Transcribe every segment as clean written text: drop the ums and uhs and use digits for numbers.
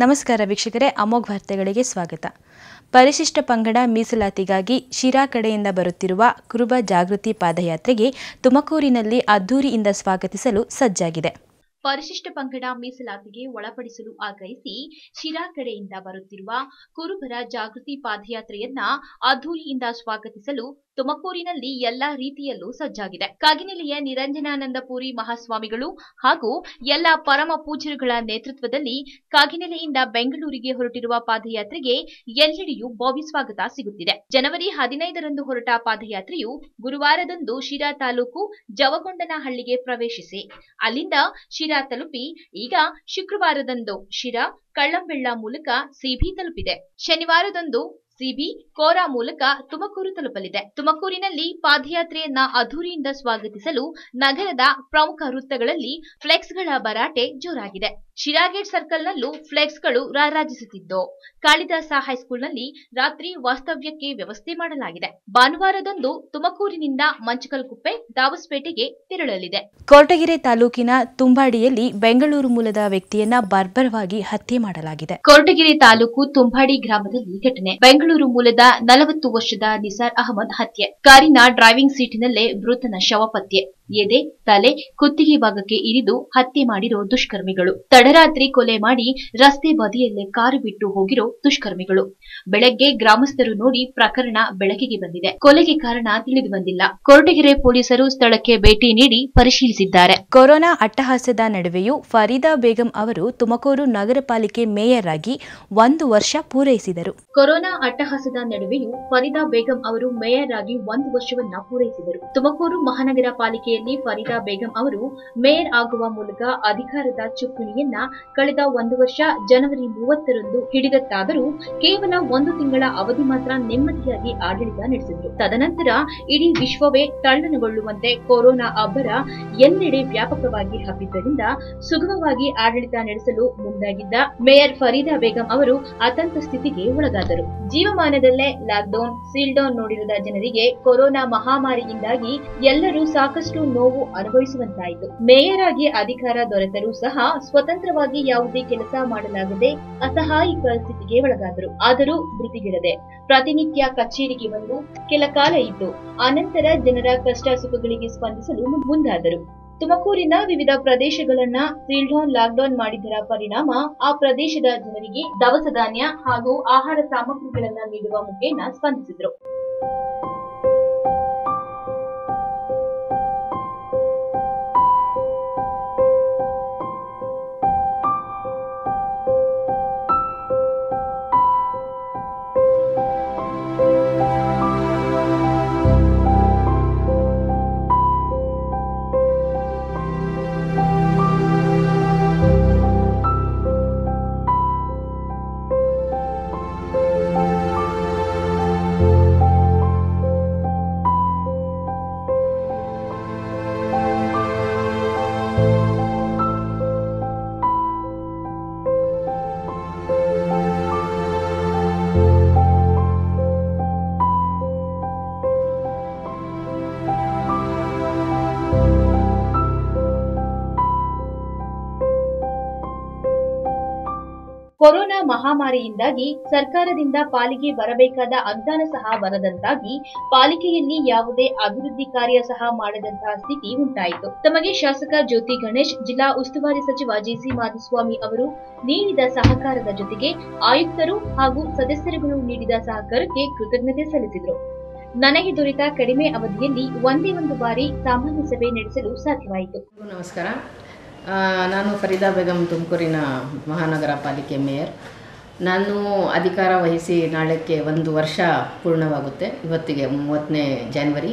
ನಮಸ್ಕಾರ ವೀಕ್ಷಕರೇ, ಅಮೋಘ ವಾರ್ತೆಗಳಿಗೆ ಸ್ವಾಗತ. ಪರಿಶಿಷ್ಟ ಪಂಗಡ ಮೀಸಲಾತಿಗಾಗಿ ಶಿರಾ ಕಡೆಯಿಂದ ಬರುತ್ತಿರುವ ಕುರುಬ ಜಾಗೃತಿ ಪಾದಯಾತ್ರೆಗೆ ತುಮಕೂರಿನಲ್ಲಿ ಅದ್ದೂರಿಯಿಂದ ಸ್ವಾಗತಿಸಲು ಸಜ್ಜಾಗಿದೆ. ಪರಿಶಿಷ್ಟ ಪಂಗಡ ಮೀಸಲಾತಿಗೆ ಒಳಪಡಿಸಲು ಆಗ್ರಹಿಸಿ ಶಿರಾ ಕಡೆಯಿಂದ ಬರುತ್ತಿರುವ ಕುರುಬರ ಜಾಗೃತಿ ಪಾದಯಾತ್ರೆಯನ್ನ ಅದ್ದೂರಿಯಿಂದ ಸ್ವಾಗತಿಸಲು ತುಮಕೂರಿನಲ್ಲಿ ಎಲ್ಲಾ ರೀತಿಯಲ್ಲೂ ಸಜ್ಜಾಗಿದೆ. ಕಾಗಿನೆಲೆಯ ನಿರಂಜನಾನಂದಪುರಿ ಮಹಾಸ್ವಾಮಿಗಳು ಹಾಗೂ ಎಲ್ಲ ಪರಮ ಪೂಜ್ಯರುಗಳ ನೇತೃತ್ವದಲ್ಲಿ ಕಾಗಿನೆಲೆಯಿಂದ ಬೆಂಗಳೂರಿಗೆ ಹೊರಟಿರುವ ಪಾದಯಾತ್ರೆಗೆ ಎಲ್ಲೆಡೆಯೂ ಭವ್ಯ ಸ್ವಾಗತ ಸಿಗುತ್ತಿದೆ. ಜನವರಿ 15ರಂದು ಹೊರಟ ಪಾದಯಾತ್ರೆಯು ಗುರುವಾರದಂದು ಶಿರಾ ತಾಲೂಕು ಜವಗೊಂಡನಹಳ್ಳಿಗೆ ಪ್ರವೇಶಿಸಿ ಅಲ್ಲಿಂದ ಶಿರಾ ತಲುಪಿ ಈಗ ಶುಕ್ರವಾರದಂದು ಶಿರಾ ಕಳ್ಳಂಬೆಳ್ಳ ಮೂಲಕ ಸಿಬಿ ತಲುಪಿದೆ. ಶನಿವಾರದಂದು ಸಿಬಿ ಕೋರಾ ಮೂಲಕ ತುಮಕೂರು ತಲುಪಲಿದೆ. ತುಮಕೂರಿನಲ್ಲಿ ಪಾದಯಾತ್ರೆಯನ್ನ ಅದ್ದೂರಿಯಿಂದ ಸ್ವಾಗತಿಸಲು ನಗರದ ಪ್ರಮುಖ ವೃತ್ತಗಳಲ್ಲಿ ಫ್ಲೆಕ್ಸ್ಗಳ ಭರಾಟೆ ಜೋರಾಗಿದೆ. ಶಿರಾ ಗೇಟ್ ಸರ್ಕಲ್ನಲ್ಲೂ ಫ್ಲೆಕ್ಸ್ಗಳು ರಾರಾಜಿಸುತ್ತಿದ್ದು, ಕಾಳಿದಾಸ ಹೈಸ್ಕೂಲ್ನಲ್ಲಿ ರಾತ್ರಿ ವಾಸ್ತವ್ಯಕ್ಕೆ ವ್ಯವಸ್ಥೆ ಮಾಡಲಾಗಿದೆ. ಭಾನುವಾರದಂದು ತುಮಕೂರಿನಿಂದ ಮಂಚಕಲ್ಕುಪ್ಪೆ ದಾವಸ್ಪೇಟೆಗೆ ತೆರಳಲಿದೆ. ಕೊರಟಗೆರೆ ತಾಲೂಕಿನ ತುಂಬಾಡಿಯಲ್ಲಿ ಬೆಂಗಳೂರು ಮೂಲದ ವ್ಯಕ್ತಿಯನ್ನ ಬರ್ಬರವಾಗಿ ಹತ್ಯೆ ಮಾಡಲಾಗಿದೆ. ಕೊರಟಗೆರೆ ತಾಲೂಕು ತುಂಬಾಡಿ ಗ್ರಾಮದಲ್ಲಿ ಘಟನೆ. ಬೆಂಗಳೂರು ಮೂಲದ 40 ವರ್ಷದ ನಿಸಾರ್ ಅಹಮದ್ ಹತ್ಯೆ. ಕಾರಿನ ಡ್ರೈವಿಂಗ್ ಸೀಟಿನಲ್ಲೇ ಮೃತನ ಶವ ಪತ್ತೆ. ಎದೆ, ತಲೆ, ಕುತ್ತಿಗೆ ಭಾಗಕ್ಕೆ ಇರಿದು ಹತ್ಯೆ ಮಾಡಿರೋ ದುಷ್ಕರ್ಮಿಗಳು. ತಡರಾತ್ರಿ ಕೊಲೆ ಮಾಡಿ ರಸ್ತೆ ಬದಿಯಲ್ಲೇ ಕಾರು ಬಿಟ್ಟು ಹೋಗಿರೋ ದುಷ್ಕರ್ಮಿಗಳು. ಬೆಳಗ್ಗೆ ಗ್ರಾಮಸ್ಥರು ನೋಡಿ ಪ್ರಕರಣ ಬೆಳಕಿಗೆ ಬಂದಿದೆ. ಕೊಲೆಗೆ ಕಾರಣ ತಿಳಿದು ಬಂದಿಲ್ಲ. ಕೊರಟಗೆರೆ ಪೊಲೀಸರು ಸ್ಥಳಕ್ಕೆ ಭೇಟಿ ನೀಡಿ ಪರಿಶೀಲಿಸಿದ್ದಾರೆ. ಕೊರೋನಾ ಅಟ್ಟಹಾಸದ ನಡುವೆಯೂ ಫರೀದಾ ಬೇಗಂ ಅವರು ತುಮಕೂರು ನಗರ ಪಾಲಿಕೆ ಮೇಯರ್ ಆಗಿ 1 ವರ್ಷ ಪೂರೈಸಿದರು. ಕೊರೋನಾ ಅಟ್ಟಹಾಸದ ನಡುವೆಯೂ ಫರೀದಾ ಬೇಗಂ ಅವರು ಮೇಯರ್ ಆಗಿ 1 ವರ್ಷವನ್ನ ಪೂರೈಸಿದರು. ತುಮಕೂರು ಮಹಾನಗರ ಪಾಲಿಕೆಯಲ್ಲಿ ಫರೀದಾ ಬೇಗಂ ಅವರು ಮೇಯರ್ ಆಗುವ ಮೂಲಕ ಅಧಿಕಾರದ ಚುಕ್ಕಾಣಿಯನ್ನ ಕಳೆದ 1 ವರ್ಷ ಜನವರಿ 30ರಂದು ಹಿಡಿದತ್ತಾದರೂ ಕೇವಲ 1 ತಿಂಗಳ ಅವಧಿ ಮಾತ್ರ ನೆಮ್ಮದಿಯಾಗಿ ಆಡಳಿತ ನಡೆಸಿದರು. ತದನಂತರ ಇಡೀ ವಿಶ್ವವೇ ತಲ್ಲಣಗೊಳ್ಳುವಂತೆ ಕೊರೋನಾ ಅಬ್ಬರ ಎಲ್ಲೆಡೆ ವ್ಯಾಪಕವಾಗಿ ಹಬ್ಬಿದ್ದರಿಂದ ಸುಗಮವಾಗಿ ಆಡಳಿತ ನಡೆಸಲು ಮುಂದಾಗಿದ್ದ ಮೇಯರ್ ಫರೀದಾ ಬೇಗಂ ಅವರು ಆತಂಕ ಸ್ಥಿತಿಗೆ ಒಳಗಾದರು. ಜೀವಮಾನದಲ್ಲೇ ಲಾಕ್ಡೌನ್, ಸೀಲ್ ಡೌನ್ ನೋಡಿರದ ಜನರಿಗೆ ಕೊರೋನಾ ಮಹಾಮಾರಿಯಿಂದಾಗಿ ಎಲ್ಲರೂ ಸಾಕಷ್ಟು ನೋವು ಅನುಭವಿಸುವಂತಾಯಿತು. ಮೇಯರ್ ಆಗಿ ಅಧಿಕಾರ ದೊರೆತರೂ ಸಹ ಸ್ವತಂತ್ರವಾಗಿ ಯಾವುದೇ ಕೆಲಸ ಮಾಡಲಾಗದೆ ಅಸಹಾಯಕ ಸ್ಥಿತಿಗೆ ಒಳಗಾದರು. ಆದರೂ ಮೃತಿಗಿಡದೆ ಪ್ರತಿನಿತ್ಯ ಕಚೇರಿಗೆ ಬಂದು ಕೆಲ ಕಾಲ ಇದ್ದು ಅನಂತರ ಜನರ ಕಷ್ಟ ಸುಖಗಳಿಗೆ ಸ್ಪಂದಿಸಲು ಮುಂದಾದರು. ತುಮಕೂರಿನ ವಿವಿಧ ಪ್ರದೇಶಗಳನ್ನ ಸೀಲ್ ಡೌನ್, ಲಾಕ್ಡೌನ್ ಮಾಡಿದರ ಪರಿಣಾಮ ಆ ಪ್ರದೇಶದ ಜನರಿಗೆ ದವಸ ಧಾನ್ಯ ಹಾಗೂ ಆಹಾರ ಸಾಮಗ್ರಿಗಳನ್ನ ನೀಡುವ ಮುಖೇನ ಸ್ಪಂದಿಸಿದರು. ಕೊರೋನಾ ಮಹಾಮಾರಿಯಿಂದಾಗಿ ಸರ್ಕಾರದಿಂದ ಪಾಲಿಗೆ ಬರಬೇಕಾದ ಅನುದಾನ ಸಹ ಬರದಂತಾಗಿ ಪಾಲಿಕೆಯಲ್ಲಿ ಯಾವುದೇ ಅಭಿವೃದ್ಧಿ ಕಾರ್ಯ ಸಹ ಮಾಡದಂತಹ ಸ್ಥಿತಿ ಉಂಟಾಯಿತು. ತಮಗೆ ಶಾಸಕ ಜ್ಯೋತಿ ಗಣೇಶ್, ಜಿಲ್ಲಾ ಉಸ್ತುವಾರಿ ಸಚಿವ ಜಿಸಿ ಮಾಧುಸ್ವಾಮಿ ಅವರು ನೀಡಿದ ಸಹಕಾರದ ಜೊತೆಗೆ ಆಯುಕ್ತರು ಹಾಗೂ ಸದಸ್ಯರುಗಳು ನೀಡಿದ ಸಹಕಾರಕ್ಕೆ ಕೃತಜ್ಞತೆ ಸಲ್ಲಿಸಿದರು. ನನಗೆ ದೊರೆತ ಕಡಿಮೆ ಅವಧಿಯಲ್ಲಿ ಒಂದೇ ಒಂದು ಬಾರಿ ಸಾಮಾನ್ಯ ಸಭೆ ನಡೆಸಲು ಸಾಧ್ಯವಾಯಿತು. ನಮಸ್ಕಾರ. ನಾನು ಫರೀದಾ ಬೇಗಂ, ತುಮಕೂರಿನ ಮಹಾನಗರ ಪಾಲಿಕೆ ಮೇಯರ್. ನಾನು ಅಧಿಕಾರ ವಹಿಸಿ ನಾಳೆಗೆ 1 ವರ್ಷ ಪೂರ್ಣವಾಗುತ್ತೆ. ಇವತ್ತಿಗೆ 30ನೇ ಜನವರಿ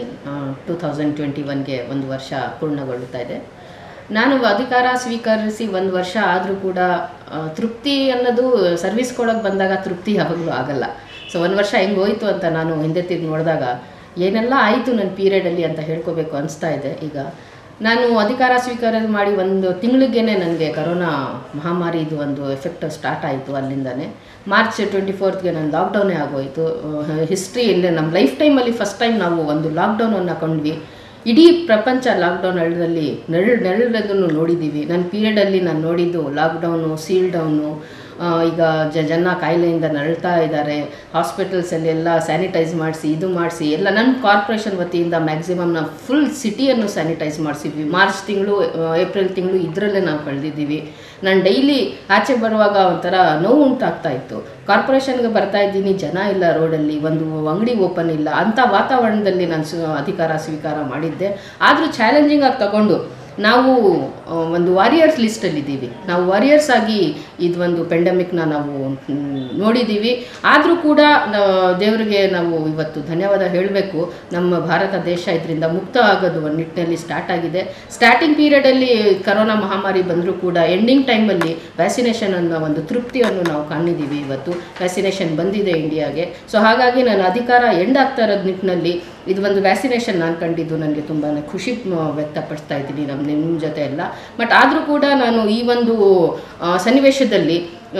2021ಗೆ 1 ವರ್ಷ ಪೂರ್ಣಗೊಳ್ಳುತ್ತಾ ಇದೆ. ನಾನು ಅಧಿಕಾರ ಸ್ವೀಕರಿಸಿ 1 ವರ್ಷ ಆದರೂ ಕೂಡ ತೃಪ್ತಿ ಅನ್ನೋದು ಸರ್ವಿಸ್ ಕೊಡೋಕ್ಕೆ ಬಂದಾಗ ತೃಪ್ತಿ ಯಾವಾಗಲೂ ಆಗಲ್ಲ. ಸೊ 1 ವರ್ಷ ಹೆಂಗೆ ಹೋಯಿತು ಅಂತ ನಾನು ಹಿಂದೆ ತಿರುಗಿ ನೋಡಿದಾಗ ಏನೆಲ್ಲ ಆಯಿತು ನನ್ನ ಪೀರಿಯಡಲ್ಲಿ ಅಂತ ಹೇಳ್ಕೋಬೇಕು ಅನಿಸ್ತಾ ಇದೆ. ಈಗ ನಾನು ಅಧಿಕಾರ ಸ್ವೀಕಾರ ಮಾಡಿ 1 ತಿಂಗಳಿಗೇ ನನಗೆ ಕರೋನಾ ಮಹಾಮಾರಿದು ಒಂದು ಎಫೆಕ್ಟ್ ಸ್ಟಾರ್ಟ್ ಆಯಿತು. ಅಲ್ಲಿಂದನೇ ಮಾರ್ಚ್ 24ಗೆ ನನ್ನ ಲಾಕ್ಡೌನೇ ಆಗೋಯಿತು. ಹಿಸ್ಟ್ರಿಯಲ್ಲಿ ನಮ್ಮ ಲೈಫ್ ಟೈಮಲ್ಲಿ ಫಸ್ಟ್ ಟೈಮ್ ನಾವು ಒಂದು ಲಾಕ್ಡೌನನ್ನು ಕೊಂಡ್ವಿ. ಇಡೀ ಪ್ರಪಂಚ ಲಾಕ್ಡೌನ್ ನೆರಳನ್ನು ನೋಡಿದ್ದೀವಿ. ನನ್ನ ಪೀರಿಯಡಲ್ಲಿ ನಾನು ನೋಡಿದ್ದು ಲಾಕ್ಡೌನು, ಸೀಲ್ ಡೌನು, ಈಗ ಜನ ಕಾಯಿಲೆಯಿಂದ ನರಳ್ತಾ ಇದ್ದಾರೆ. ಹಾಸ್ಪಿಟಲ್ಸಲ್ಲೆಲ್ಲ ಸ್ಯಾನಿಟೈಸ್ ಮಾಡಿಸಿ ಇದು ಮಾಡಿಸಿ ಎಲ್ಲ ನನ್ನ ಕಾರ್ಪೊರೇಷನ್ ವತಿಯಿಂದ ಮ್ಯಾಕ್ಸಿಮಮ್ ನಾವು ಫುಲ್ ಸಿಟಿಯನ್ನು ಸ್ಯಾನಿಟೈಸ್ ಮಾಡಿಸಿದ್ವಿ. ಮಾರ್ಚ್ ತಿಂಗಳು ಏಪ್ರಿಲ್ ತಿಂಗಳು ಇದರಲ್ಲೇ ನಾವು ಕಳೆದಿದ್ದೀವಿ. ನಾನು ಡೈಲಿ ಆಚೆ ಬರುವಾಗ ಒಂಥರ ನೋವು ಉಂಟಾಗ್ತಾ ಇತ್ತು. ಕಾರ್ಪೊರೇಷನ್ಗೆ ಬರ್ತಾ ಇದ್ದೀನಿ, ಜನ ಇಲ್ಲ ರೋಡಲ್ಲಿ, ಒಂದು ಅಂಗಡಿ ಓಪನ್ ಇಲ್ಲ, ಅಂಥ ವಾತಾವರಣದಲ್ಲಿ ನಾನು ಅಧಿಕಾರ ಸ್ವೀಕಾರ ಮಾಡಿದ್ದೆ. ಆದರೂ ಚಾಲೆಂಜಿಂಗ್ ಆಗಿ ತಗೊಂಡು ನಾವು ಒಂದು ವಾರಿಯರ್ಸ್ ಲಿಸ್ಟಲ್ಲಿದ್ದೀವಿ. ನಾವು ವಾರಿಯರ್ಸ್ ಆಗಿ ಇದೊಂದು ಪೆಂಡಮಿಕ್ನ ನಾವು ನೋಡಿದ್ದೀವಿ. ಆದರೂ ಕೂಡ ದೇವರಿಗೆ ನಾವು ಇವತ್ತು ಧನ್ಯವಾದ ಹೇಳಬೇಕು. ನಮ್ಮ ಭಾರತ ದೇಶ ಇದರಿಂದ ಮುಕ್ತ ಆಗೋದು ಒಂದು ನಿಟ್ಟಿನಲ್ಲಿ ಸ್ಟಾರ್ಟ್ ಆಗಿದೆ. ಸ್ಟಾರ್ಟಿಂಗ್ ಪೀರಿಯಡಲ್ಲಿ ಕರೋನಾ ಮಹಾಮಾರಿ ಬಂದರೂ ಕೂಡ ಎಂಡಿಂಗ್ ಟೈಮಲ್ಲಿ ವ್ಯಾಕ್ಸಿನೇಷನ್ ಅನ್ನೋ ಒಂದು ತೃಪ್ತಿಯನ್ನು ನಾವು ಕಾಣಿದ್ದೀವಿ. ಇವತ್ತು ವ್ಯಾಕ್ಸಿನೇಷನ್ ಬಂದಿದೆ ಇಂಡಿಯಾಗೆ. ಸೊ ಹಾಗಾಗಿ ನಾನು ಅಧಿಕಾರ ಎಂಡ್ ಆಗ್ತಾ ಇರೋದು ನಿಟ್ಟಿನಲ್ಲಿ ಇದು ಒಂದು ವ್ಯಾಕ್ಸಿನೇಷನ್ ನಾನು ಕಂಡಿದ್ದು ನನಗೆ ತುಂಬಾ ಖುಷಿ ವ್ಯಕ್ತಪಡಿಸ್ತಾ ಇದ್ದೀನಿ ನಿಮ್ಮ ಜೊತೆ ಎಲ್ಲ. ಬಟ್ ಆದರೂ ಕೂಡ ನಾನು ಈ ಒಂದು ಸನ್ನಿವೇಶದಲ್ಲಿ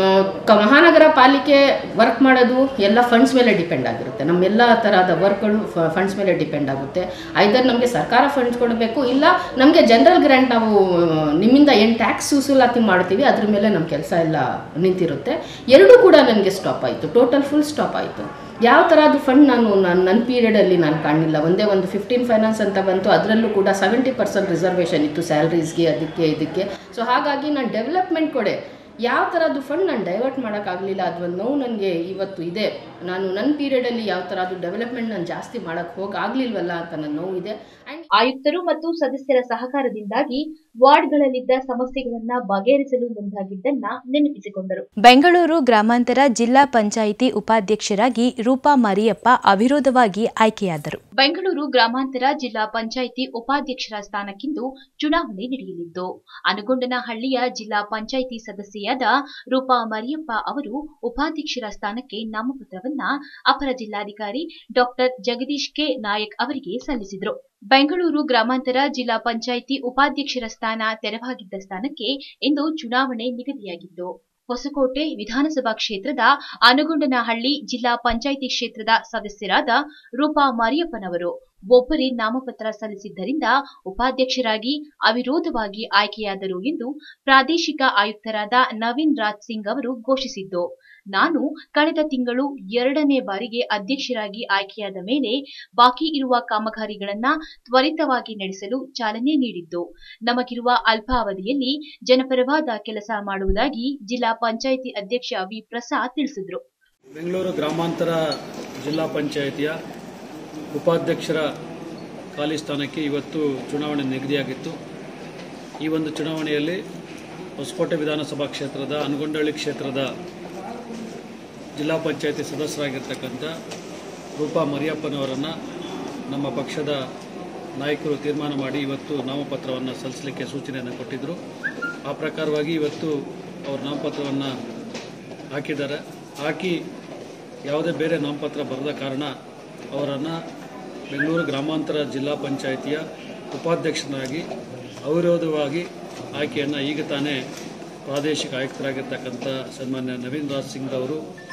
ಮಹಾನಗರ ಪಾಲಿಕೆ ವರ್ಕ್ ಮಾಡೋದು ಎಲ್ಲ ಫಂಡ್ಸ್ ಮೇಲೆ ಡಿಪೆಂಡ್ ಆಗಿರುತ್ತೆ. ನಮ್ಮೆಲ್ಲ ಥರದ ವರ್ಕ್ಗಳು ಫಂಡ್ಸ್ ಮೇಲೆ ಡಿಪೆಂಡ್ ಆಗುತ್ತೆ. ಐದರ್ ನಮಗೆ ಸರ್ಕಾರ ಫಂಡ್ಸ್ ಕೊಡಬೇಕು, ಇಲ್ಲ ನಮಗೆ ಜನರಲ್ ಗ್ರ್ಯಾಂಟ್ ನಾವು ನಿಮ್ಮಿಂದ ಏನು ಟ್ಯಾಕ್ಸ್ ವಸೂಲಾತಿ ಮಾಡ್ತೀವಿ ಅದ್ರ ಮೇಲೆ ನಮ್ಮ ಕೆಲಸ ಎಲ್ಲ ನಿಂತಿರುತ್ತೆ. ಎರಡೂ ಕೂಡ ನನಗೆ ಸ್ಟಾಪ್ ಆಯಿತು, ಟೋಟಲ್ ಫುಲ್ ಸ್ಟಾಪ್ ಆಯಿತು. ಯಾವ ಥರದ್ದು ಫಂಡ್ ನನ್ನ ಪೀರಿಯಡಲ್ಲಿ ನಾನು ಕಾಣಲಿಲ್ಲ. ಒಂದೇ ಒಂದು 15 ಫೈನಾನ್ಸ್ ಅಂತ ಬಂತು, ಅದರಲ್ಲೂ ಕೂಡ 70% ರಿಸರ್ವೇಷನ್ ಇತ್ತು ಸ್ಯಾಲ್ರೀಸ್ಗೆ, ಅದಕ್ಕೆ ಇದಕ್ಕೆ. ಸೊ ಹಾಗಾಗಿ ನಾನು ಡೆವಲಪ್ಮೆಂಟ್ ಕೊಡೆ ಯಾವ ಥರದ್ದು ಫಂಡ್ ನಾನು ಡೈವರ್ಟ್ ಮಾಡೋಕ್ಕಾಗಲಿಲ್ಲ. ಅದೊಂದು ನೋವು ನನಗೆ ಇವತ್ತು ಇದೆ. ನಾನು ನನ್ನ ಪೀರಿಯಡಲ್ಲಿ ಯಾವ ಥರದ್ದು ಡೆವಲಪ್ಮೆಂಟ್ ನಾನು ಜಾಸ್ತಿ ಮಾಡೋಕ್ಕೆ ಹೋಗಾಗಲಿಲ್ವಲ್ಲ ಅಂತ ನನ್ನ ನೋವು ಇದೆ. ಆಯುಕ್ತರು ಮತ್ತು ಸದಸ್ಯರ ಸಹಕಾರದಿಂದಾಗಿ ವಾರ್ಡ್ಗಳಲ್ಲಿದ್ದ ಸಮಸ್ಯೆಗಳನ್ನ ಬಗೆಹರಿಸಲು ಮುಂದಾಗಿದ್ದನ್ನ ನೆನಪಿಸಿಕೊಂಡರು. ಬೆಂಗಳೂರು ಗ್ರಾಮಾಂತರ ಜಿಲ್ಲಾ ಪಂಚಾಯಿತಿ ಉಪಾಧ್ಯಕ್ಷರಾಗಿ ರೂಪಾ ಮರಿಯಪ್ಪ ಅವಿರೋಧವಾಗಿ ಆಯ್ಕೆಯಾದರು. ಬೆಂಗಳೂರು ಗ್ರಾಮಾಂತರ ಜಿಲ್ಲಾ ಪಂಚಾಯಿತಿ ಉಪಾಧ್ಯಕ್ಷರ ಸ್ಥಾನಕ್ಕಿಂದು ಚುನಾವಣೆ ನಡೆಯಲಿದ್ದು, ಅನಗೊಂಡನಹಳ್ಳಿಯ ಜಿಲ್ಲಾ ಪಂಚಾಯಿತಿ ಸದಸ್ಯೆಯಾದ ರೂಪಾ ಮರಿಯಪ್ಪ ಅವರು ಉಪಾಧ್ಯಕ್ಷರ ಸ್ಥಾನಕ್ಕೆ ನಾಮಪತ್ರವನ್ನ ಅಪರ ಜಿಲ್ಲಾಧಿಕಾರಿ ಡಾಕ್ಟರ್ ಜಗದೀಶ್ ಕೆ ನಾಯಕ್ ಅವರಿಗೆ ಸಲ್ಲಿಸಿದರು. ಬೆಂಗಳೂರು ಗ್ರಾಮಾಂತರ ಜಿಲ್ಲಾ ಪಂಚಾಯಿತಿ ಉಪಾಧ್ಯಕ್ಷರ ಸ್ಥಾನ ತೆರವಾಗಿದ್ದ ಸ್ಥಾನಕ್ಕೆ ಇಂದು ಚುನಾವಣೆ ನಿಗದಿಯಾಗಿದ್ದು, ಹೊಸಕೋಟೆ ವಿಧಾನಸಭಾ ಕ್ಷೇತ್ರದ ಅನಗೊಂಡನಹಳ್ಳಿ ಜಿಲ್ಲಾ ಪಂಚಾಯಿತಿ ಕ್ಷೇತ್ರದ ಸದಸ್ಯರಾದ ರೂಪಾ ಮರಿಯಪ್ಪನವರು ಒಬ್ಬರೇ ನಾಮಪತ್ರ ಸಲ್ಲಿಸಿದ್ದರಿಂದ ಉಪಾಧ್ಯಕ್ಷರಾಗಿ ಅವಿರೋಧವಾಗಿ ಆಯ್ಕೆಯಾದರು ಎಂದು ಪ್ರಾದೇಶಿಕ ಆಯುಕ್ತರಾದ ನವೀನ್ ರಾಜ್ ಸಿಂಗ್ ಅವರು ಘೋಷಿಸಿದ್ದು, ನಾನು ಕಳೆದ ತಿಂಗಳು 2ನೇ ಬಾರಿಗೆ ಅಧ್ಯಕ್ಷರಾಗಿ ಆಯ್ಕೆಯಾದ ಮೇಲೆ ಬಾಕಿ ಇರುವ ಕಾಮಗಾರಿಗಳನ್ನ ತ್ವರಿತವಾಗಿ ನಡೆಸಲು ಚಾಲನೆ ನೀಡಿದ್ದು, ನಮಗಿರುವ ಅಲ್ಪಾವಧಿಯಲ್ಲಿ ಜನಪರವಾದ ಕೆಲಸ ಮಾಡುವುದಾಗಿ ಜಿಲ್ಲಾ ಪಂಚಾಯಿತಿ ಅಧ್ಯಕ್ಷ ವಿ ಪ್ರಸಾದ್ ತಿಳಿಸಿದರು. ಬೆಂಗಳೂರು ಗ್ರಾಮಾಂತರ ಜಿಲ್ಲಾ ಪಂಚಾಯಿತಿಯ ಉಪಾಧ್ಯಕ್ಷರ ಖಾಲಿ ಸ್ಥಾನಕ್ಕೆ ಇವತ್ತು ಚುನಾವಣೆ ನಿಗದಿಯಾಗಿತ್ತು. ಈ ಒಂದು ಚುನಾವಣೆಯಲ್ಲಿ ಹೊಸಕೋಟೆ ವಿಧಾನಸಭಾ ಕ್ಷೇತ್ರದ ಅನಗೊಂಡಹಳ್ಳಿ ಕ್ಷೇತ್ರದ ಜಿಲ್ಲಾ ಪಂಚಾಯಿತಿ ಸದಸ್ಯರಾಗಿರ್ತಕ್ಕಂಥ ರೂಪಾ ಮರಿಯಪ್ಪನವರನ್ನು ನಮ್ಮ ಪಕ್ಷದ ನಾಯಕರು ತೀರ್ಮಾನ ಮಾಡಿ ಇವತ್ತು ನಾಮಪತ್ರವನ್ನು ಸಲ್ಲಿಸಲಿಕ್ಕೆ ಸೂಚನೆಯನ್ನು ಕೊಟ್ಟಿದ್ದರು. ಆ ಪ್ರಕಾರವಾಗಿ ಇವತ್ತು ಅವರು ನಾಮಪತ್ರವನ್ನು ಹಾಕಿದ್ದಾರೆ. ಹಾಕಿ ಯಾವುದೇ ಬೇರೆ ನಾಮಪತ್ರ ಬರದ ಕಾರಣ ಅವರನ್ನು ಬೆಂಗಳೂರು ಗ್ರಾಮಾಂತರ ಜಿಲ್ಲಾ ಪಂಚಾಯಿತಿಯ ಉಪಾಧ್ಯಕ್ಷನಾಗಿ ಅವಿರೋಧವಾಗಿ ಆಯ್ಕೆಯನ್ನು ಈಗ ತಾನೇ ಪ್ರಾದೇಶಿಕ ಆಯುಕ್ತರಾಗಿರ್ತಕ್ಕಂಥ ಸನ್ಮಾನ್ಯ ನವೀನ್ ರಾಜ್ ಸಿಂಗ್ ಅವರು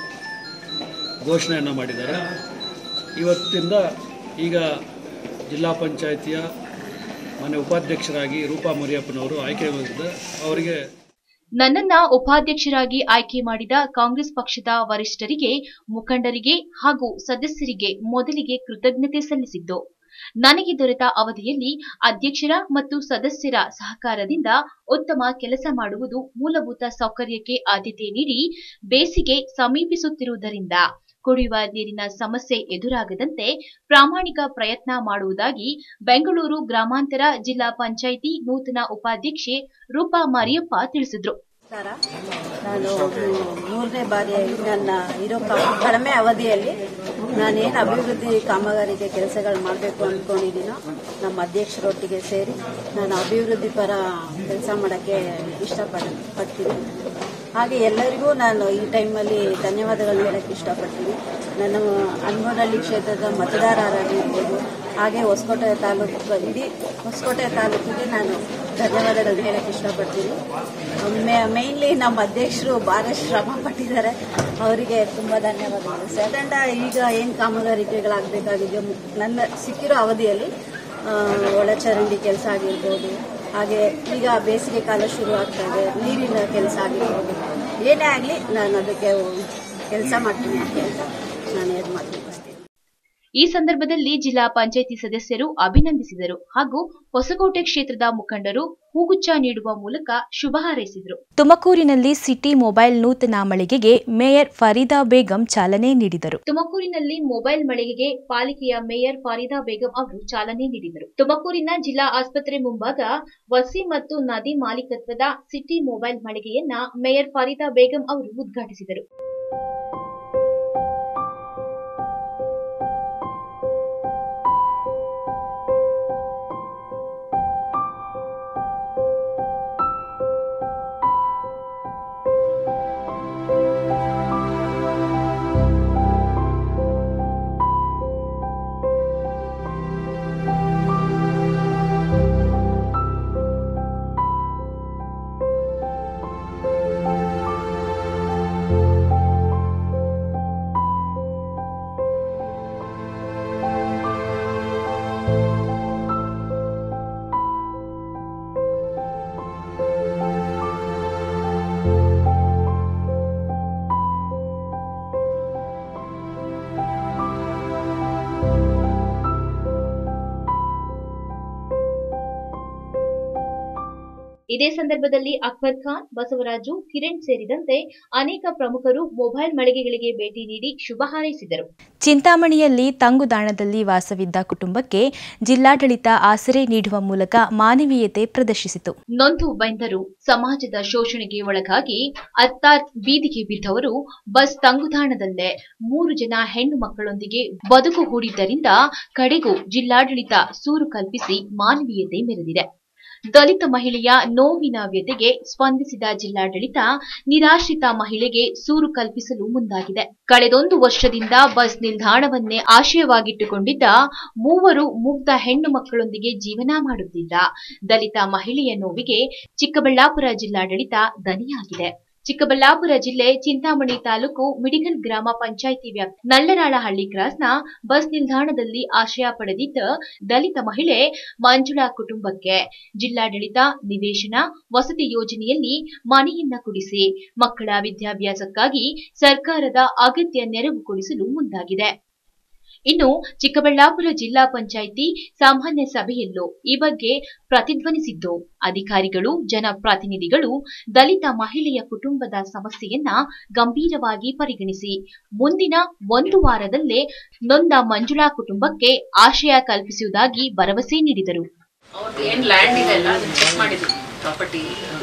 ಘೋಷಣೆಯನ್ನು ಮಾಡಿದ್ದಾರೆ. ಇವತ್ತಿಂದ ಈಗ ಜಿಲ್ಲಾ ಪಂಚಾಯಿತಿಯ ಮನೆ ಉಪಾಧ್ಯಕ್ಷರಾಗಿ ರೂಪಾ ಮರಿಯಪ್ಪನವರು ಆಯ್ಕೆಯಾಗಿದ್ದಾರೆ. ಅವರಿಗೆ ನನ್ನನ್ನ ಉಪಾಧ್ಯಕ್ಷರಾಗಿ ಆಯ್ಕೆ ಮಾಡಿದ ಕಾಂಗ್ರೆಸ್ ಪಕ್ಷದ ವರಿಷ್ಠರಿಗೆ, ಮುಖಂಡರಿಗೆ ಹಾಗೂ ಸದಸ್ಯರಿಗೆ ಮೊದಲಿಗೆ ಕೃತಜ್ಞತೆ ಸಲ್ಲಿಸಿದ್ದು, ನನಗೆ ದೊರೆತ ಅವಧಿಯಲ್ಲಿ ಅಧ್ಯಕ್ಷರ ಮತ್ತು ಸದಸ್ಯರ ಸಹಕಾರದಿಂದ ಉತ್ತಮ ಕೆಲಸ ಮಾಡುವುದು, ಮೂಲಭೂತ ಸೌಕರ್ಯಕ್ಕೆ ಆದ್ಯತೆ ನೀಡಿ ಬೇಸಿಗೆ ಸಮೀಪಿಸುತ್ತಿರುವುದರಿಂದ ಕುಡಿಯುವ ನೀರಿನ ಸಮಸ್ಯೆ ಎದುರಾಗದಂತೆ ಪ್ರಾಮಾಣಿಕ ಪ್ರಯತ್ನ ಮಾಡುವುದಾಗಿ ಬೆಂಗಳೂರು ಗ್ರಾಮಾಂತರ ಜಿಲ್ಲಾ ಪಂಚಾಯಿತಿ ನೂತನ ಉಪಾಧ್ಯಕ್ಷೆ ರೂಪಾ ಮರಿಯಪ್ಪ ತಿಳಿಸಿದರು. ನಾನು 3ನೇ ಬಾರಿ ನನ್ನ ಇರೋ ಕಡಿಮೆ ಅವಧಿಯಲ್ಲಿ ನಾನೇನು ಅಭಿವೃದ್ಧಿ ಕಾಮಗಾರಿಗೆ ಕೆಲಸಗಳು ಮಾಡಬೇಕು ಅಂದ್ಕೊಂಡಿದ್ದೀನೋ ನಮ್ಮ ಅಧ್ಯಕ್ಷರೊಟ್ಟಿಗೆ ಸೇರಿ ನಾನು ಅಭಿವೃದ್ಧಿ ಪರ ಕೆಲಸ ಮಾಡೋಕ್ಕೆ ಇಷ್ಟಪಡ್ತೀನಿ. ಹಾಗೆ ಎಲ್ಲರಿಗೂ ನಾನು ಈ ಟೈಮಲ್ಲಿ ಧನ್ಯವಾದಗಳನ್ನು ಹೇಳಕ್ಕೆ ಇಷ್ಟಪಡ್ತೀನಿ. ನನ್ನ ಅನಗೊಂಡಹಳ್ಳಿ ಕ್ಷೇತ್ರದ ಮತದಾರರಾಗಿರ್ಬೋದು, ಹಾಗೆ ಹೊಸಕೋಟೆ ತಾಲೂಕು, ಇಡೀ ಹೊಸಕೋಟೆ ತಾಲೂಕಿಗೆ ನಾನು ಧನ್ಯವಾದಗಳನ್ನು ಹೇಳಕ್ಕೆ ಇಷ್ಟಪಡ್ತೀನಿ. ಮೇನ್ಲಿ ನಮ್ಮ ಅಧ್ಯಕ್ಷರು ಭಾಳ ಶ್ರಮ ಪಟ್ಟಿದ್ದಾರೆ, ಅವರಿಗೆ ತುಂಬ ಧನ್ಯವಾದಗಳು. ಸೆಕೆಂಡ್, ಈಗ ಏನು ಕಾಮಗಾರಿಕೆಗಳಾಗಬೇಕಾಗಿದೆಯೋ ನನ್ನ ಸಿಕ್ಕಿರೋ ಅವಧಿಯಲ್ಲಿ ಒಳಚರಂಡಿ ಕೆಲಸ ಆಗಿರ್ಬೋದು, ಹಾಗೆ ಈಗ ಬೇಸಿಗೆ ಕಾಲ ಶುರು ಆಗ್ತಾ ಇದೆ, ನೀರಿನ ಕೆಲಸ ಆಗಿರ್ಬೋದು, ಏನೇ ಆಗಲಿ ನಾನು ಅದಕ್ಕೆ ಕೆಲಸ ಮಾಡ್ತೀನಿ ಅಂತ ಹೇಳ್ತಾ ನಾನು ಇದು ಮಾಡ್ತೀನಿ. ಈ ಸಂದರ್ಭದಲ್ಲಿ ಜಿಲ್ಲಾ ಪಂಚಾಯಿತಿ ಸದಸ್ಯರು ಅಭಿನಂದಿಸಿದರು ಹಾಗೂ ಹೊಸಕೋಟೆ ಕ್ಷೇತ್ರದ ಮುಖಂಡರು ಹೂಗುಚ್ಛ ನೀಡುವ ಮೂಲಕ ಶುಭ ಹಾರೈಸಿದರು. ತುಮಕೂರಿನಲ್ಲಿ ಸಿಟಿ ಮೊಬೈಲ್ ನೂತನ ಮಳಿಗೆಗೆ ಮೇಯರ್ ಫರೀದಾ ಬೇಗಂ ಚಾಲನೆ ನೀಡಿದರು. ತುಮಕೂರಿನಲ್ಲಿ ಮೊಬೈಲ್ ಮಳಿಗೆಗೆ ಪಾಲಿಕೆಯ ಮೇಯರ್ ಫರೀದಾ ಬೇಗಂ ಅವರು ಚಾಲನೆ ನೀಡಿದರು. ತುಮಕೂರಿನ ಜಿಲ್ಲಾ ಆಸ್ಪತ್ರೆ ಮುಂಭಾಗ ವಸೀಂ ಮತ್ತು ನದಿ ಮಾಲೀಕತ್ವದ ಸಿಟಿ ಮೊಬೈಲ್ ಮಳಿಗೆಯನ್ನ ಮೇಯರ್ ಫರೀದಾ ಬೇಗಂ ಅವರು ಉದ್ಘಾಟಿಸಿದರು. ಇದೇ ಸಂದರ್ಭದಲ್ಲಿ ಅಕ್ಬರ್ ಖಾನ್, ಬಸವರಾಜು, ಕಿರಣ್ ಸೇರಿದಂತೆ ಅನೇಕ ಪ್ರಮುಖರು ಮೊಬೈಲ್ ಮಳಿಗೆಗಳಿಗೆ ಭೇಟಿ ನೀಡಿ ಶುಭ ಹಾರೈಸಿದರು. ಚಿಂತಾಮಣಿಯಲ್ಲಿ ತಂಗುದಾಣದಲ್ಲಿ ವಾಸವಿದ್ದ ಕುಟುಂಬಕ್ಕೆ ಜಿಲ್ಲಾಡಳಿತ ಆಸರೆ ನೀಡುವ ಮೂಲಕ ಮಾನವೀಯತೆ ಪ್ರದರ್ಶಿಸಿತು. ನೊಂದು ಬೆಂದರು ಸಮಾಜದ ಶೋಷಣೆಗೆ ಒಳಗಾಗಿ ಅರ್ಥಾತ್ ಬೀದಿಗೆ ಬಿದ್ದವರು ಬಸ್ ತಂಗುದಾಣದಲ್ಲೇ 3 ಜನ ಹೆಣ್ಣು ಮಕ್ಕಳೊಂದಿಗೆ ಬದುಕು ಹೂಡಿದ್ದರಿಂದ ಕಡೆಗೂ ಜಿಲ್ಲಾಡಳಿತ ಸೂರು ಕಲ್ಪಿಸಿ ಮಾನವೀಯತೆ ಮೆರೆದಿದೆ. ದಲಿತ ಮಹಿಳೆಯ ನೋವಿನ ವ್ಯಥೆಗೆ ಸ್ಪಂದಿಸಿದ ಜಿಲ್ಲಾಡಳಿತ ನಿರಾಶ್ರಿತ ಮಹಿಳೆಗೆ ಸೂರು ಕಲ್ಪಿಸಲು ಮುಂದಾಗಿದೆ. ಕಳೆದೊಂದು ವರ್ಷದಿಂದ ಬಸ್ ನಿಲ್ದಾಣವನ್ನೇ ಆಶ್ರಯವಾಗಿಟ್ಟುಕೊಂಡಿದ್ದ 3 ಮುಗ್ಧ ಹೆಣ್ಣು ಮಕ್ಕಳೊಂದಿಗೆ ಜೀವನ ಮಾಡುತ್ತಿದ್ದ ದಲಿತ ಮಹಿಳೆಯ ನೋವಿಗೆ ಚಿಕ್ಕಬಳ್ಳಾಪುರ ಜಿಲ್ಲಾಡಳಿತ ದನಿಯಾಗಿದೆ. ಚಿಕ್ಕಬಳ್ಳಾಪುರ ಜಿಲ್ಲೆ ಚಿಂತಾಮಣಿ ತಾಲೂಕು ಮಿಡಿಗಲ್ ಗ್ರಾಮ ಪಂಚಾಯಿತಿ ವ್ಯಾಪ್ತಿ ನಲ್ಲರಾಳಹಳ್ಳಿ ಕ್ರಾಸ್ನ ಬಸ್ ನಿಲ್ದಾಣದಲ್ಲಿ ಆಶ್ರಯ ಪಡೆದಿದ್ದ ದಲಿತ ಮಹಿಳೆ ಮಂಜುಳಾ ಕುಟುಂಬಕ್ಕೆ ಜಿಲ್ಲಾಡಳಿತ ನಿವೇಶನ ವಸತಿ ಯೋಜನೆಯಲ್ಲಿ ಮನೆಯನ್ನ ಕೊಡಿಸಿ ಮಕ್ಕಳ ವಿದ್ಯಾಭ್ಯಾಸಕ್ಕಾಗಿ ಸರ್ಕಾರದ ಅಗತ್ಯ ನೆರವು ಕೊಡಿಸಲು ಮುಂದಾಗಿದೆ. ಇನ್ನು ಚಿಕ್ಕಬಳ್ಳಾಪುರ ಜಿಲ್ಲಾ ಪಂಚಾಯಿತಿ ಸಾಮಾನ್ಯ ಸಭೆಯಲ್ಲೂ ಈ ಬಗ್ಗೆ ಪ್ರತಿಧ್ವನಿಸಿದ್ದು ಅಧಿಕಾರಿಗಳು ಜನಪ್ರತಿನಿಧಿಗಳು ದಲಿತ ಮಹಿಳೆಯ ಕುಟುಂಬದ ಸಮಸ್ಯೆಯನ್ನ ಗಂಭೀರವಾಗಿ ಪರಿಗಣಿಸಿ ಮುಂದಿನ 1 ವಾರದಲ್ಲೇ ನೊಂದ ಮಂಜುಳಾ ಕುಟುಂಬಕ್ಕೆ ಆಶ್ರಯ ಕಲ್ಪಿಸುವುದಾಗಿ ಭರವಸೆ ನೀಡಿದರು. ಅವ್ರದ್ದು ಏನು ಲ್ಯಾಂಡ್ ಇದೆ ಅಲ್ಲ ಅದನ್ನ ಚೆಕ್ ಮಾಡಿದ್ವಿ. ಪ್ರಾಪರ್ಟಿ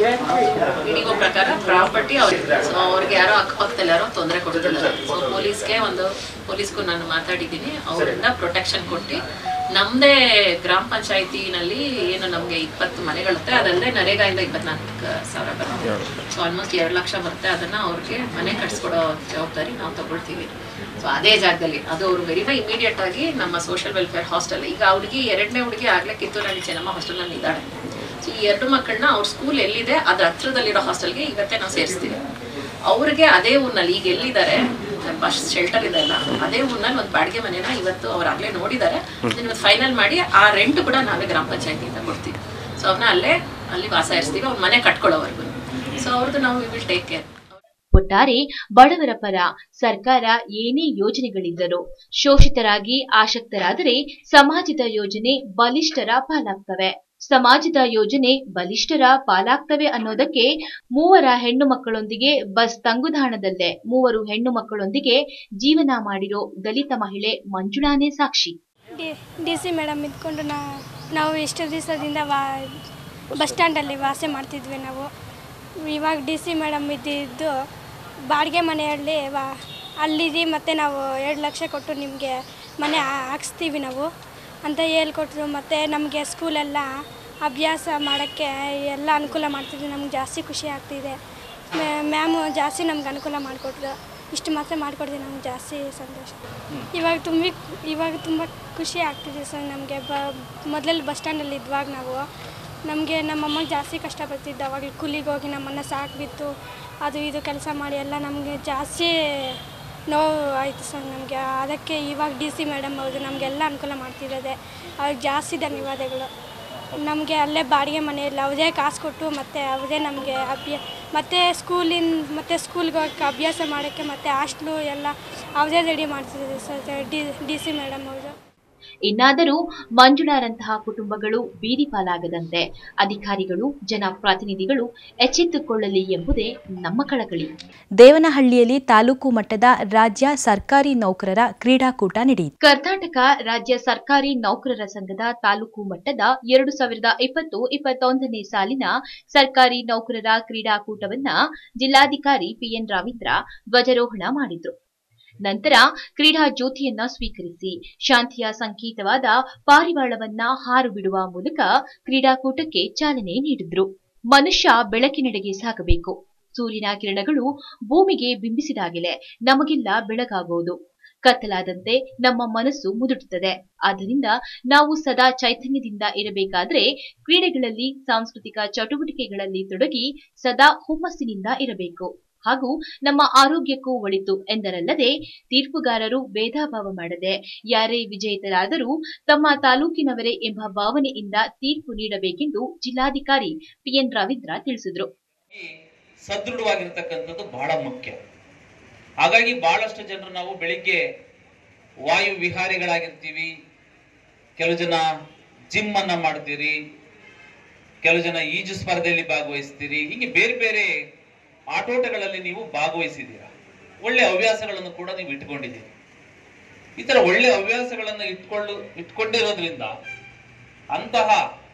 ವಿಡಿಯೋ ಪ್ರಕಾರ ಪ್ರಾಪರ್ಟಿ ಅವ್ರಿಗೆ ಯಾರೋ ಅಕ್ಕಪಕ್ಕದಲ್ಲಿ ಯಾರೋ ತೊಂದರೆ ಕೊಡ್ತಿದ್ದಾರೆ. ಸೊ ಪೊಲೀಸ್ಗೂ ನಾನು ಮಾತಾಡಿದ್ದೀನಿ. ಅವರಿಂದ ಪ್ರೊಟೆಕ್ಷನ್ ಕೊಟ್ಟು ನಮ್ಮದೇ ಗ್ರಾಮ ಪಂಚಾಯತಿನಲ್ಲಿ ಏನು ನಮಗೆ 20 ಮನೆಗಳಿರುತ್ತೆ ಅದಲ್ಲದೆ ನರೇಗಾಯಿಂದ 24,000 ಬರುತ್ತೆ. ಸೊ ಆಲ್ಮೋಸ್ಟ್ 2 ಲಕ್ಷ ಬರುತ್ತೆ. ಅದನ್ನು ಅವ್ರಿಗೆ ಮನೆ ಕಟ್ಸ್ಕೊಡೋ ಜವಾಬ್ದಾರಿ ನಾವು ತಗೊಳ್ತೀವಿ. ಸೊ ಅದೇ ಜಾಗದಲ್ಲಿ ಅದು ಅವರು ವೆರಿಫೈ ಇಮಿಡಿಯೇಟ್ ಆಗಿ ನಮ್ಮ ಸೋಷಿಯಲ್ ವೆಲ್ಫೇರ್ ಹಾಸ್ಟೆಲ್ ಈಗ ಹುಡುಗಿ 2ನೇ ಹುಡುಗಿ ಆಗಲೇ ಕಿತ್ತೂರಲ್ಲಿ ಚೆನ್ನಮ್ಮ ಹಾಸ್ಟೆಲ್ನಲ್ಲಿ ಇದ್ದಾಳೆ. ಸೊ ಈ 2 ಮಕ್ಕಳನ್ನ ಅವ್ರ ಸ್ಕೂಲ್ ಎಲ್ಲಿದೆ ಅದ್ರ ಹತ್ರದಲ್ಲಿರೋ ಹಾಸ್ಟೆಲ್ಗೆ ಇವತ್ತೇ ನಾವು ಸೇರಿಸ್ತೀವಿ. ಅವ್ರಿಗೆ ಅದೇ ಊರಿನಲ್ಲಿ ಈಗ ಎಲ್ಲಿದ್ದಾರೆ ಬಸ್ ಶೆಲ್ಟರ್ ಇದೆ ಅಲ್ಲ ಅದೇ ಊರಿನಲ್ಲಿ ಒಂದು ಬಾಡಿಗೆ ಮನೆನ ಇವತ್ತು ಅವ್ರಾಗಲೇ ನೋಡಿದ್ದಾರೆ. ಇವತ್ತು ಫೈನಲ್ ಮಾಡಿ ಆ ರೆಂಟ್ ಕೂಡ ನಾವೇ ಗ್ರಾಮ ಪಂಚಾಯತಿಯಿಂದ ಕೊಡ್ತೀವಿ. ಸೊ ಅವ್ರನ್ನ ಅಲ್ಲಿ ವಾಸ ಇರಿಸ್ತೀವಿ ಅವ್ರ ಮನೆ ಕಟ್ಕೊಳ್ಳೋವರೆಗೂ. ಸೊ ಅವ್ರದ್ದು ನಾವು ವಿ ವಿಲ್ ಟೇಕ್ ಕೇರ್. ಒಟ್ಟಾರೆ ಬಡವರ ಪರ ಸರ್ಕಾರ ಏನೇ ಯೋಜನೆಗಳಿದ್ದರೂ ಶೋಷಿತರಾಗಿ ಆಸಕ್ತರಾದರೆ ಸಮಾಜದ ಯೋಜನೆ ಬಲಿಷ್ಠರ ಪಾಲಾಗ್ತವೆ. ಸಮಾಜದ ಯೋಜನೆ ಬಲಿಷ್ಠರ ಪಾಲಾಗ್ತವೆ ಅನ್ನೋದಕ್ಕೆ 3 ಹೆಣ್ಣು ಮಕ್ಕಳೊಂದಿಗೆ ಬಸ್ ತಂಗುದಾಣದಲ್ಲೇ 3 ಹೆಣ್ಣು ಮಕ್ಕಳೊಂದಿಗೆ ಜೀವನ ಮಾಡಿರೋ ದಲಿತ ಮಹಿಳೆ ಮಂಜುಳಾನೇ ಸಾಕ್ಷಿ. ಡಿಸಿ ಮೇಡಮ್ ಇದ್ಕೊಂಡು ನಾವು ಎಷ್ಟು ದಿವಸದಿಂದ ಬಸ್ ಸ್ಟ್ಯಾಂಡಲ್ಲಿ ವಾಸ ಮಾಡ್ತಿದ್ವಿ. ನಾವು ಇವಾಗ ಡಿಸಿ ಮೇಡಮ್ ಇದ್ದಿದ್ದು ಬಾಡಿಗೆ ಮನೆಯಲ್ಲಿ ಅಲ್ಲಿದ್ದೀವಿ ಮತ್ತು ನಾವು 2 ಲಕ್ಷ ಕೊಟ್ಟು ನಿಮಗೆ ಮನೆ ಹಾಕ್ಸ್ತೀವಿ ನಾವು ಅಂತ ಹೇಳ್ಕೊಟ್ರು. ಮತ್ತು ನಮಗೆ ಸ್ಕೂಲೆಲ್ಲ ಅಭ್ಯಾಸ ಮಾಡೋಕ್ಕೆ ಎಲ್ಲ ಅನುಕೂಲ ಮಾಡ್ತಿದ್ವಿ. ನಮ್ಗೆ ಜಾಸ್ತಿ ಖುಷಿ ಆಗ್ತಿದೆ. ಮ್ಯಾಮು ಜಾಸ್ತಿ ನಮ್ಗೆ ಅನುಕೂಲ ಮಾಡಿಕೊಟ್ರು. ಇಷ್ಟು ಮಾತ್ರ ಮಾಡಿಕೊಡ್ತೀವಿ ನಮ್ಗೆ ಜಾಸ್ತಿ ಸಂತೋಷ. ಇವಾಗ ತುಂಬ ಖುಷಿ ಆಗ್ತಿದೆ ಸರ್ ನಮಗೆ. ಮೊದಲಲ್ಲಿ ಬಸ್ ಸ್ಟ್ಯಾಂಡಲ್ಲಿ ಇದ್ವಾಗ ನಮಗೆ ನಮ್ಮಮ್ಮಗೆ ಜಾಸ್ತಿ ಕಷ್ಟ ಬರ್ತಿದ್ದೆ. ಅವಾಗ ಕೂಲಿಗೆ ಹೋಗಿ ನಮ್ಮನ್ನು ಸಾಕ್ಬಿತ್ತು ಅದು ಇದು ಕೆಲಸ ಮಾಡಿ ಎಲ್ಲ ನಮಗೆ ಜಾಸ್ತಿ ನೋವು ಆಯಿತು ಸರ್ ನಮಗೆ. ಅದಕ್ಕೆ ಇವಾಗ ಡಿಸಿ ಮೇಡಮ್ ಅವರು ನಮಗೆಲ್ಲ ಅನುಕೂಲ ಮಾಡ್ತಿರೋದೆ ಅವ್ರಿಗೆ ಜಾಸ್ತಿ ಧನ್ಯವಾದಗಳು. ನಮಗೆ ಅಲ್ಲೇ ಬಾಡಿಗೆ ಮನೆಯಲ್ಲಿ ಯಾವುದೇ ಕಾಸು ಕೊಟ್ಟು ಮತ್ತು ಯಾವುದೇ ನಮಗೆ ಮತ್ತು ಸ್ಕೂಲ್ಗೆ ಹೋಗೋಕ್ಕೆ ಅಭ್ಯಾಸ ಮಾಡೋಕ್ಕೆ ಮತ್ತು ಹಾಸ್ಟ್ಲು ಎಲ್ಲ ಅವರೇ ರೆಡಿ ಮಾಡ್ತಿದ್ದಾರೆ ಸರ್ ಡಿ ಸಿ ಮೇಡಮ್ ಅವರು. ಇನ್ನಾದರೂ ಮಂಜುಳಾರಂತಹ ಕುಟುಂಬಗಳು ಬೀದಿ ಪಾಲಾಗದಂತೆ ಅಧಿಕಾರಿಗಳು ಜನಪ್ರತಿನಿಧಿಗಳು ಎಚ್ಚೆತ್ತುಕೊಳ್ಳಲಿ ಎಂಬುದೇ ನಮ್ಮ ಕಳಕಳಿ. ದೇವನಹಳ್ಳಿಯಲ್ಲಿ ತಾಲೂಕು ಮಟ್ಟದ ರಾಜ್ಯ ಸರ್ಕಾರಿ ನೌಕರರ ಕ್ರೀಡಾಕೂಟ ನಡೆಯಿತು. ಕರ್ನಾಟಕ ರಾಜ್ಯ ಸರ್ಕಾರಿ ನೌಕರರ ಸಂಘದ ತಾಲೂಕು ಮಟ್ಟದ 2020-21ನೇ ಸಾಲಿನ ಸರ್ಕಾರಿ ನೌಕರರ ಕ್ರೀಡಾಕೂಟವನ್ನ ಜಿಲ್ಲಾಧಿಕಾರಿ ಪಿಎನ್ ರವೀಂದ್ರ ಧ್ವಜಾರೋಹಣ ಮಾಡಿದ್ರು. ನಂತರ ಕ್ರೀಡಾ ಜ್ಯೋತಿಯನ್ನ ಸ್ವೀಕರಿಸಿ ಶಾಂತಿಯ ಸಂಕೇತವಾದ ಪಾರಿವಾಳವನ್ನ ಹಾರು ಬಿಡುವ ಮೂಲಕ ಕ್ರೀಡಾಕೂಟಕ್ಕೆ ಚಾಲನೆ ನೀಡಿದ್ರು. ಮನುಷ್ಯ ಬೆಳಕಿನೆಡೆಗೆ ಸಾಗಬೇಕು. ಸೂರ್ಯನ ಕಿರಣಗಳು ಭೂಮಿಗೆ ಬಿಂಬಿಸಿದಾಗಲೇ ನಮಗೆಲ್ಲ ಬೆಳಗಾಗುವುದು. ಕತ್ತಲಾದಂತೆ ನಮ್ಮ ಮನಸ್ಸು ಮುದುಡುತ್ತದೆ. ಆದ್ದರಿಂದ ನಾವು ಸದಾ ಚೈತನ್ಯದಿಂದ ಇರಬೇಕಾದ್ರೆ ಕ್ರೀಡೆಗಳಲ್ಲಿ, ಸಾಂಸ್ಕೃತಿಕ ಚಟುವಟಿಕೆಗಳಲ್ಲಿ ತೊಡಗಿ ಸದಾ ಹುಮ್ಮಸ್ಸಿನಿಂದ ಇರಬೇಕು. ಹಾಗೂ ನಮ್ಮ ಆರೋಗ್ಯಕ್ಕೂ ಒಳಿತು ಎಂದರಲ್ಲದೆ ತೀರ್ಪುಗಾರರು ಭೇದಭಾವ ಮಾಡದೆ ಯಾರೇ ವಿಜೇತರಾದರೂ ತಮ್ಮ ತಾಲೂಕಿನವರೇ ಎಂಬ ಭಾವನೆಯಿಂದ ತೀರ್ಪು ನೀಡಬೇಕೆಂದು ಜಿಲ್ಲಾಧಿಕಾರಿ ಪಿಎನ್ ರವೀಂದ್ರ ತಿಳಿಸಿದರು. ಸದೃಢವಾಗಿರ್ತಕ್ಕಂಥದ್ದು ಬಹಳ ಮುಖ್ಯ. ಹಾಗಾಗಿ ಬಹಳಷ್ಟು ಜನರು ನಾವು ಬೆಳಿಗ್ಗೆ ವಾಯು ವಿಹಾರಿಗಳಾಗಿರ್ತೀವಿ, ಕೆಲವು ಜನ ಜಿಮ್ ಅನ್ನ ಮಾಡ್ತೀರಿ, ಕೆಲವು ಜನ ಈಜು ಸ್ಪರ್ಧೆಯಲ್ಲಿ ಭಾಗವಹಿಸ್ತೀರಿ. ಹೀಗೆ ಬೇರೆ ಬೇರೆ ಆಟೋಟಗಳಲ್ಲಿ ನೀವು ಭಾಗವಹಿಸಿದ್ದೀರಾ. ಒಳ್ಳೆ ಹವ್ಯಾಸಗಳನ್ನು ಕೂಡ ನೀವು ಇಟ್ಕೊಂಡಿದ್ದೀರಿ. ಈ ತರ ಒಳ್ಳೆ ಹವ್ಯಾಸಗಳನ್ನು ಇಟ್ಕೊಂಡಿರೋದ್ರಿಂದ ಅಂತಹ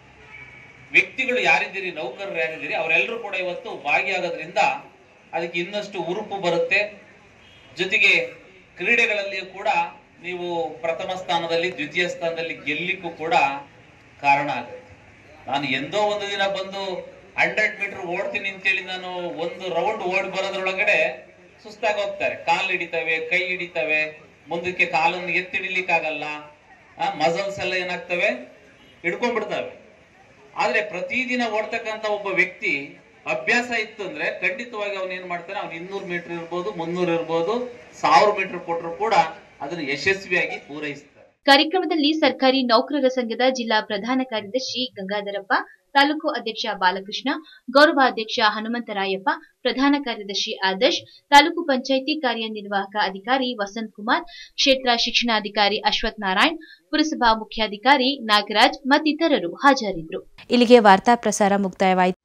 ವ್ಯಕ್ತಿಗಳು ಯಾರಿದ್ದೀರಿ, ನೌಕರರು ಯಾರಿದ್ದೀರಿ, ಅವರೆಲ್ಲರೂ ಕೂಡ ಇವತ್ತು ಭಾಗಿಯಾಗೋದ್ರಿಂದ ಅದಕ್ಕೆ ಇನ್ನಷ್ಟು ಉರುಪು ಬರುತ್ತೆ. ಜೊತೆಗೆ ಕ್ರೀಡೆಗಳಲ್ಲಿಯೂ ಕೂಡ ನೀವು ಪ್ರಥಮ ಸ್ಥಾನದಲ್ಲಿ, ದ್ವಿತೀಯ ಸ್ಥಾನದಲ್ಲಿ ಗೆಲ್ಲಿಕ್ಕೂ ಕೂಡ ಕಾರಣ ಆಗುತ್ತೆ. ನಾನು ಎಂದೋ ಒಂದು ದಿನ ಬಂದು 100 ಮೀಟರ್ ಓಡ್ತೀನಿ ಅಂತೇಳಿ ನಾನು ಒಂದು ರೌಂಡ್ ಓಡಿ ಬರೋದ್ರೊಳಗಡೆ ಸುಸ್ತಾಗಿ ಹೋಗ್ತಾರೆ. ಕಾಲು ಹಿಡಿತವೆ, ಕೈ ಹಿಡಿತವೆ, ಮುಂದಕ್ಕೆ ಕಾಲನ್ನು ಎತ್ತಿಡಿಲಿಕ್ಕಾಗಲ್ಲ. ಮಸಲ್ಸ್ ಎಲ್ಲ ಏನಾಗ್ತವೆ, ಹಿಡ್ಕೊಂಡ್ಬಿಡ್ತವೆ. ಆದ್ರೆ ಪ್ರತಿದಿನ ಓಡ್ತಕ್ಕಂತ ಒಬ್ಬ ವ್ಯಕ್ತಿ ಅಭ್ಯಾಸ ಇತ್ತು ಅಂದ್ರೆ ಖಂಡಿತವಾಗಿ ಅವನು ಏನ್ ಮಾಡ್ತಾನೆ, ಅವ್ನು 200 ಮೀಟರ್ ಇರ್ಬೋದು, 300 ಇರ್ಬೋದು, 1000 ಮೀಟರ್ ಕೊಟ್ಟರು ಕೂಡ ಅದನ್ನು ಯಶಸ್ವಿಯಾಗಿ ಪೂರೈಸ್ತಾರೆ. ಕಾರ್ಯಕ್ರಮದಲ್ಲಿ ಸರ್ಕಾರಿ ನೌಕರರ ಸಂಘದ ಜಿಲ್ಲಾ ಪ್ರಧಾನ ಕಾರ್ಯದರ್ಶಿ ಗಂಗಾಧರಪ್ಪ, ತಾಲೂಕು ಅಧ್ಯಕ್ಷ ಬಾಲಕೃಷ್ಣ, ಗೌರವಾಧ್ಯಕ್ಷ ಹನುಮಂತರಾಯಪ್ಪ, ಪ್ರಧಾನ ಕಾರ್ಯದರ್ಶಿ ಆದರ್ಶ್, ತಾಲೂಕು ಪಂಚಾಯಿತಿ ಕಾರ್ಯನಿರ್ವಾಹಕ ಅಧಿಕಾರಿ ವಸಂತ್ ಕುಮಾರ್, ಕ್ಷೇತ್ರ ಶಿಕ್ಷಣಾಧಿಕಾರಿ ಅಶ್ವಥ್ ನಾರಾಯಣ್, ಪುರಸಭಾ ಮುಖ್ಯಾಧಿಕಾರಿ ನಾಗರಾಜ್ ಮತ್ತಿತರರು ಹಾಜರಿದ್ದರು. ಇಲ್ಲಿಗೆ ವಾರ್ತಾ ಪ್ರಸಾರ ಮುಕ್ತಾಯವಾಯಿತು.